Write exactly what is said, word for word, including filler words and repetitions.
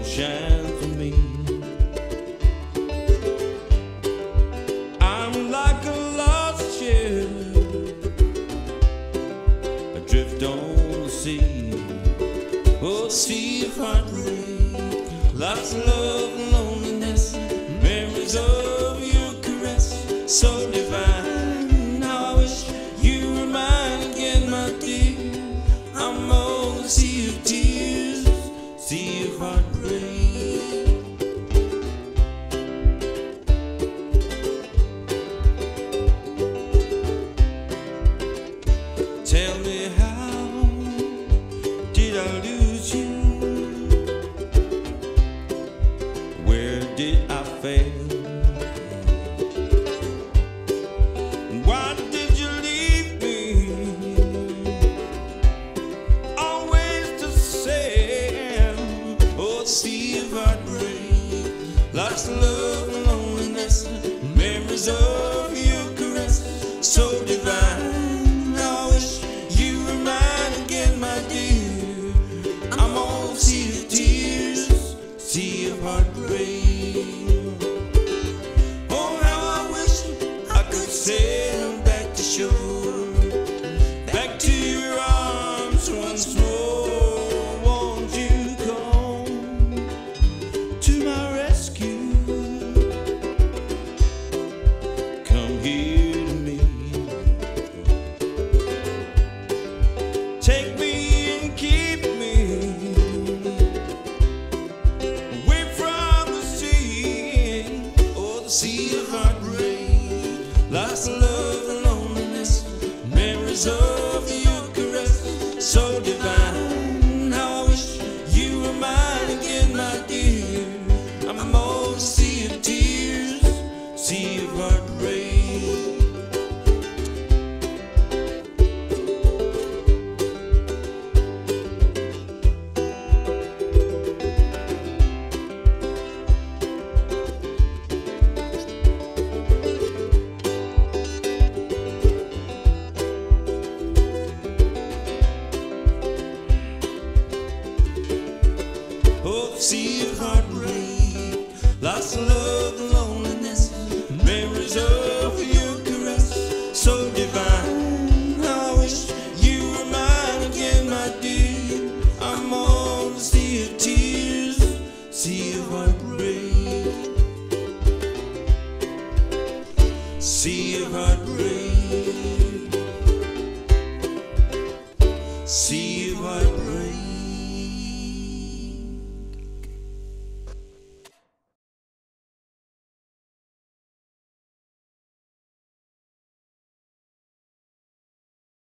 shine for me. I'm like a lost ship adrift on the sea. Oh, sea of heartbreak, lots of love and loneliness, memories of your caress, so divine. How I wish you were mine again, my dear. I'm on a sea of tears, sea of heartbreak. Tell me, how did I lose you? Where did I fail? Why did you leave me? Always the same. Oh, sea of heartbreak, lots of love and loneliness, memories of your caress, so divine. I wish you were mine again, my dear. I'm on a sea of tears, sea of heartbreak. Oh, how I wish I could sail back to shore, back to your arms once more. Won't you come to my rescue? Come here to me. Take me and keep me away from the sea. Oh, the sea of heartbreak, lots of love and loneliness, memories of your caress, so divine. How I wish you were mine again, my dear. I'm on a sea of tears, sea of heartbreak. Oh, sea of heartbreak, lots of love and loneliness, memories of your caress, so divine. I wish you were mine again, my dear. I'm on the sea of tears, sea of heartbreak, sea of heartbreak.